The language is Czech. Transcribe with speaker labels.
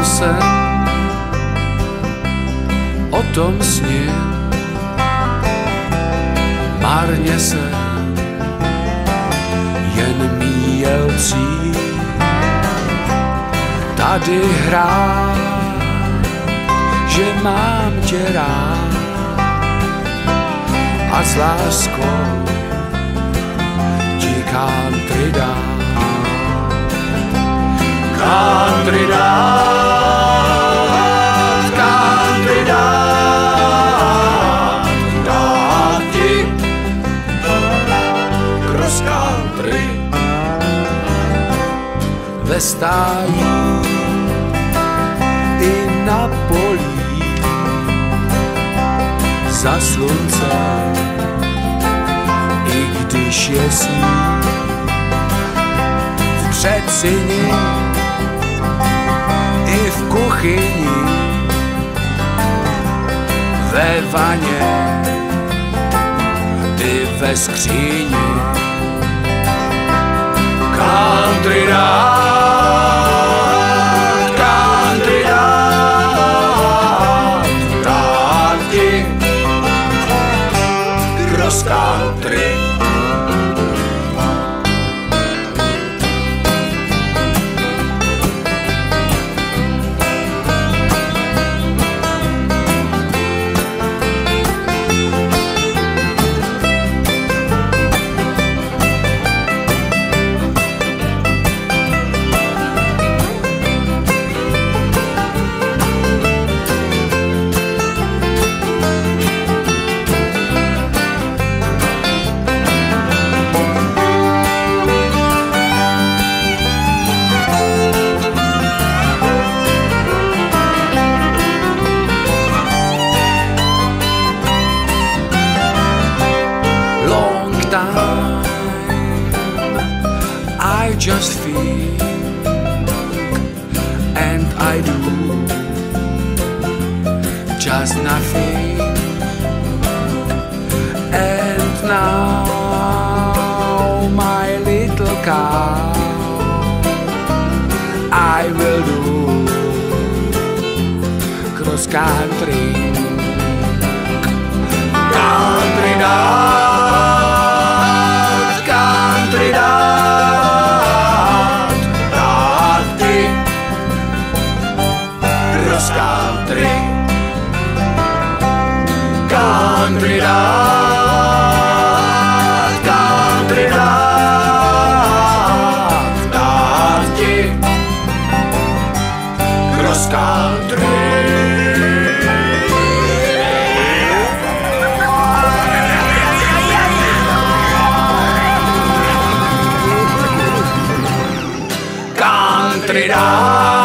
Speaker 1: jsem o tom snil, marně se jen míjel cíl. Tady hrát, že mám tě rád a s láskou ti country dát. Country dát, country dát, dát ti cross country ve stáji i na polí za slunce, i když je sníh v předsíni i v kuchyni, ve vaně i ve skříni. Country dát, country dát, dát ti cross country. I just feel and I do just nothing, and now my little cow I will do cross country, country down. Country, country dát, country dát, dát ti cross country. Country dát.